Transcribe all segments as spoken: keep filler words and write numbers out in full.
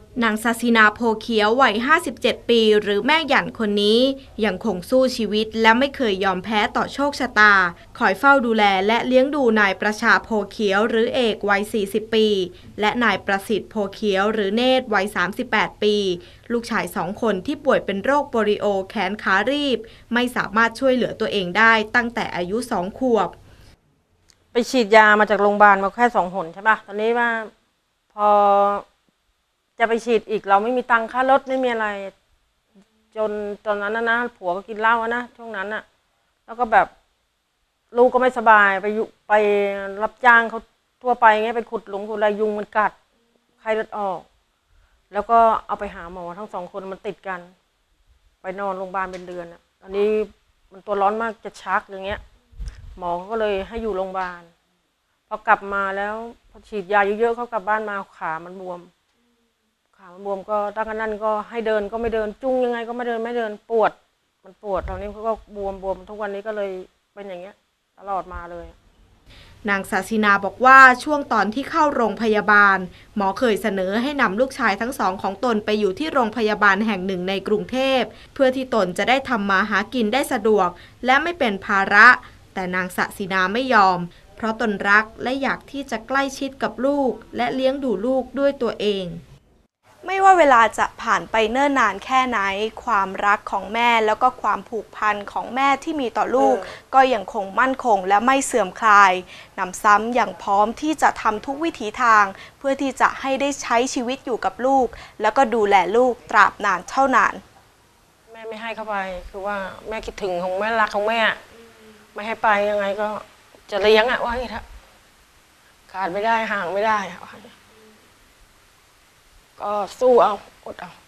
นางศาสินาโพเขียววัยห้าสิบเจ็ดปีหรือแม่หยันคนนี้ยังคงสู้ชีวิตและไม่เคยยอมแพ้ต่อโชคชะตาคอยเฝ้าดูแลและเลี้ยงดูนายประชาโพเขียวหรือเอกวัยสี่สิบปีและนายประสิทธิ์โพเขียวหรือเนตรวัยสามสิบแปดปีลูกชายสองคนที่ป่วยเป็นโรคโปลิโอแขนขารีบไม่สามารถช่วยเหลือตัวเองได้ตั้งแต่อายุสองขวบไปฉีดยามาจากโรงพยาบาลมาแค่สองหนใช่ปะตอนนี้ว่าพอจะไปฉีดอีกเราไม่มีตังค่ารถไม่มีอะไรจนตอนนั้นนะนะผัวก็กินเหล้านะช่วงนั้นน่ะแล้วก็แบบลูกก็ไม่สบายไปยุไปรับจ้างเขาทั่วไปเงี้ยไปขุดหลุมขุดอะไรยุงมันกัดไข้เลือดออกแล้วก็เอาไปหาหมอทั้งสองคนมันติดกันไปนอนโรงพยาบาลเป็นเดือนอ่ะตอนนี้มันตัวร้อนมากจะชักอย่างเงี้ยหมอก็เลยให้อยู่โรงพยาบาลพอกลับมาแล้วพอฉีดยาเยอะๆเขากลับบ้านมาขามันบวมขามันบวมก็ตั้งแต่นั้นก็ให้เดินก็ไม่เดินจุ้งยังไงก็ไม่เดินไม่เดินปวดมันปวดตอนนี้เขาก็บวมบวมทุกวันนี้ก็เลยเป็นอย่างเงี้ยตลอดมาเลยนางศาสินาบอกว่าช่วงตอนที่เข้าโรงพยาบาลหมอเคยเสนอให้นำลูกชายทั้งสองของตนไปอยู่ที่โรงพยาบาลแห่งหนึ่งในกรุงเทพเพื่อที่ตนจะได้ทำมาหากินได้สะดวกและไม่เป็นภาระแต่นางศาสินาไม่ยอมเพราะตนรักและอยากที่จะใกล้ชิดกับลูกและเลี้ยงดูลูกด้วยตัวเองไม่ว่าเวลาจะผ่านไปเนิ่นนานแค่ไหนความรักของแม่แล้วก็ความผูกพันของแม่ที่มีต่อลูกก็ยังคงมั่นคงและไม่เสื่อมคลายนำซ้ำอย่างพร้อมที่จะทำทุกวิถีทางเพื่อที่จะให้ได้ใช้ชีวิตอยู่กับลูกแล้วก็ดูแลลูกตราบนานเท่านานแม่ไม่ให้เข้าไปคือว่าแม่คิดถึงของแม่รักของแม่ไม่ให้ไปยังไงก็จะเลี้ยงอะว่าอย่างนี้ถ้าขาดไม่ได้ห่างไม่ได้ก็สู้เอาอดเอา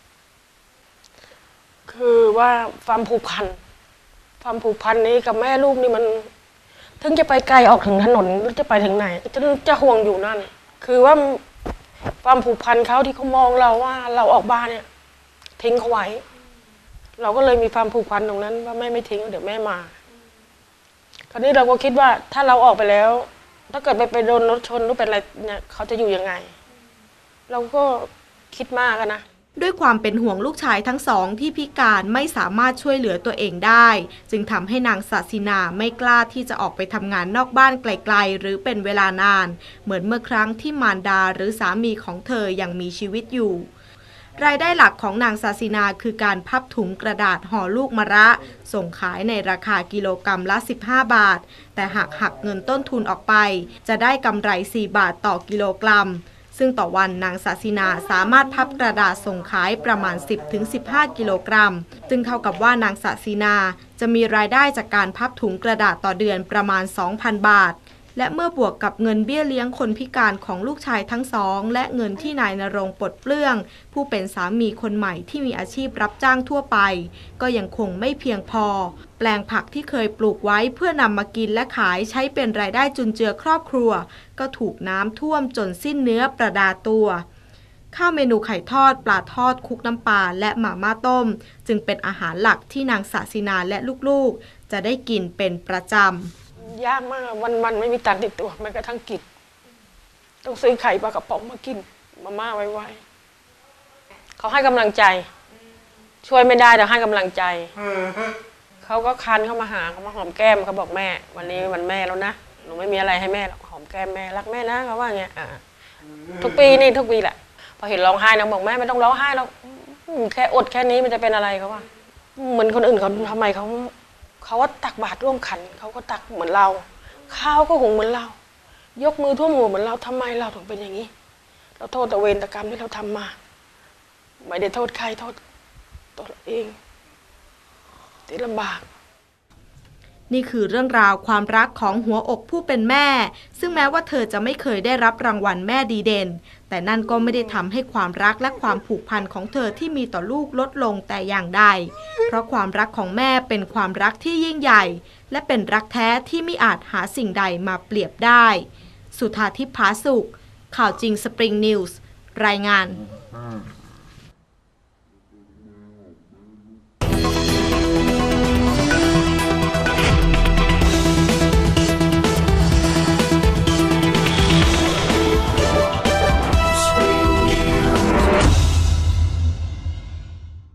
คือว่าความผูกพันความผูกพันนี้กับแม่ลูกนี่มันถึงจะไปไกลออกถึงถนนหรือจะไปถึงไหนจะจะห่วงอยู่นั่นคือว่าความผูกพันเขาที่เขามองเราว่าเราออกบ้านเนี่ยทิ้งเขาไว้เราก็เลยมีความผูกพันตรงนั้นว่าแม่ไม่ทิ้งเดี๋ยวแม่มาคราวนี้เราก็คิดว่าถ้าเราออกไปแล้วถ้าเกิดไปไปโดนรถชนหรือเป็นอะไรเนี่ยเขาจะอยู่ยังไงเราก็คิดมากนะด้วยความเป็นห่วงลูกชายทั้งสองที่พิการไม่สามารถช่วยเหลือตัวเองได้จึงทำให้นางศาสินาไม่กล้าที่จะออกไปทำงานนอกบ้านไกลๆหรือเป็นเวลานานเหมือนเมื่อครั้งที่มารดาหรือสามีของเธอยังมีชีวิตอยู่รายได้หลักของนางศาสินาคือการพับถุงกระดาษห่อลูกมะระส่งขายในราคากิโลกรัมละสิบห้าบาทแต่หากหักเงินต้นทุนออกไปจะได้กำไรสี่บาทต่อกิโลกรัมซึ่งต่อวันนางศาสินาสามารถพับกระดาษส่งขายประมาณ สิบถึงสิบห้า กิโลกรัมซึ่งเท่ากับว่านางศาสินาจะมีรายได้จากการพับถุงกระดาษต่อเดือนประมาณ สองพัน บาทและเมื่อบวกกับเงินเบี้ยเลี้ยงคนพิการของลูกชายทั้งสองและเงินที่นายณรงค์ปลดเปลื้องผู้เป็นสามีคนใหม่ที่มีอาชีพรับจ้างทั่วไปก็ยังคงไม่เพียงพอแปลงผักที่เคยปลูกไว้เพื่อนำมากินและขายใช้เป็นรายได้จุนเจือครอบครัวก็ถูกน้ำท่วมจนสิ้นเนื้อประดาตัวข้าวเมนูไข่ทอดปลาทอดคลุกน้ำปลาและหม่าม่าต้มจึงเป็นอาหารหลักที่นางศาสินาและลูกๆจะได้กินเป็นประจำยากมากวันวันไม่มีตังค์ติดตัวแม้กระทั่งกินต้องซื้อไข่ปลากระป๋องมากินมาม่าไว้ๆเขาให้กำลังใจช่วยไม่ได้แต่ให้กำลังใจเขาก็คันเข้ามาหาเขามาหอมแก้มเขาบอกแม่วันนี้วันแม่แล้วนะหนูไม่มีอะไรให้แม่หรอกหอมแก้มแม่รักแม่นะเขาว่าอย่างเงี้ยทุกปีนี่ทุกปีแหละพอเห็นร้องไห้น้องบอกแม่ไม่ต้องร้องไห้หรอกแค่อดแค่นี้มันจะเป็นอะไรเขาว่าเหมือนคนอื่นเขาทำไมเขาเขาว่าตักบาตรร่วมขันเขาก็ตักเหมือนเราข้าวก็หุงเหมือนเรายกมือท่วมหัวเหมือนเราทำไมเราถึงเป็นอย่างนี้เราโทษแต่เวรกรรมที่เราทำมาไม่ได้โทษใครโทษตัวเราเองที่ลำบากนี่คือเรื่องราวความรักของหัวอกผู้เป็นแม่ซึ่งแม้ว่าเธอจะไม่เคยได้รับรางวัลแม่ดีเด่นแต่นั่นก็ไม่ได้ทำให้ความรักและความผูกพันของเธอที่มีต่อลูกลดลงแต่อย่างใดเพราะความรักของแม่เป็นความรักที่ยิ่งใหญ่และเป็นรักแท้ที่ไม่อาจหาสิ่งใดมาเปรียบได้สุธาทิพย์ ผาสุขข่าวจริงสปริงนิวส์รายงาน